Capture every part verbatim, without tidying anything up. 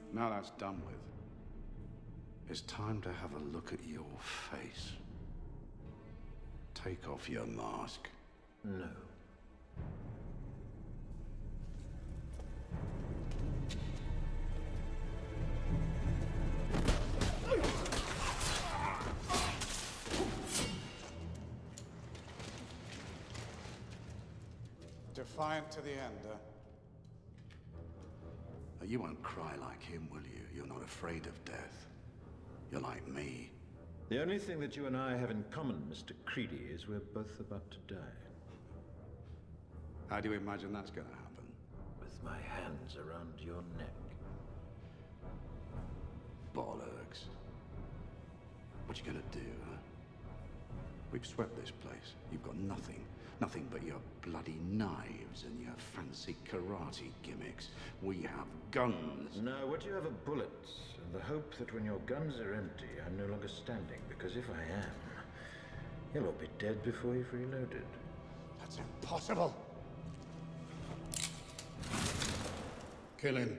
Now that's done with, it's time to have a look at your face. Take off your mask. No. Defiant to the end, huh? You won't cry like him, will you? You're not afraid of death. You're like me. The only thing that you and I have in common, Mister Creedy, is we're both about to die. How do you imagine that's gonna happen? With my hands around your neck. Bollocks. What you gonna do, huh? We've swept this place. You've got nothing. Nothing but your bloody knives and your fancy karate gimmicks. We have guns. No, what you have are bullets, and the hope that when your guns are empty, I'm no longer standing, because if I am, you'll all be dead before you've reloaded. That's impossible. Kill him.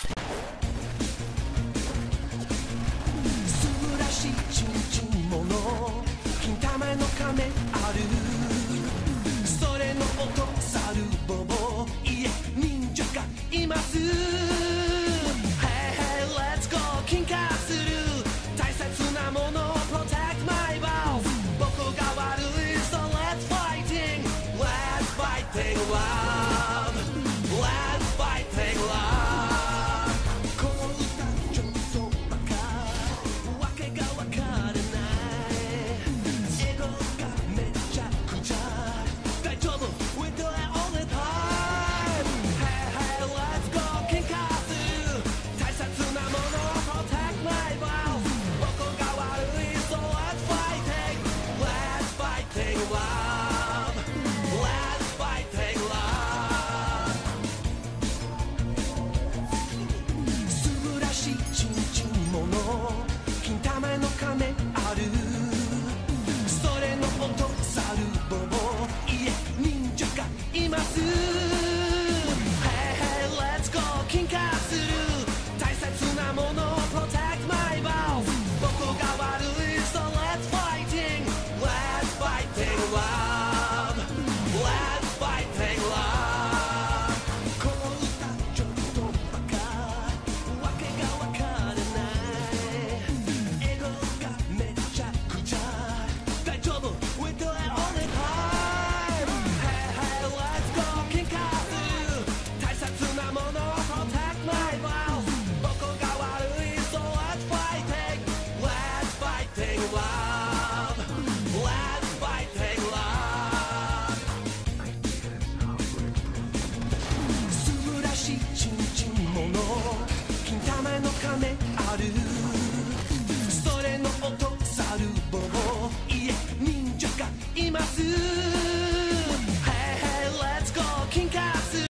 素晴らしいちんちんもの金玉の亀あるそれの音サルボボいえ忍者がいます Hey hey let's go 金化する大切なもの Protect my balls 僕が悪い So let's fighting Let's fighting love Let's fighting love この歌ちょっとバカわけがわからないエゴがめちゃくちゃ大丈夫 We do it all the time Hey hey let's go 喧嘩する大切なもの Protect my balls 僕が悪い So let's fighting Let's fighting love Let's fighting love 素晴らしいちんちんもの金玉の亀あるそれの音サルボボいえ忍者がいます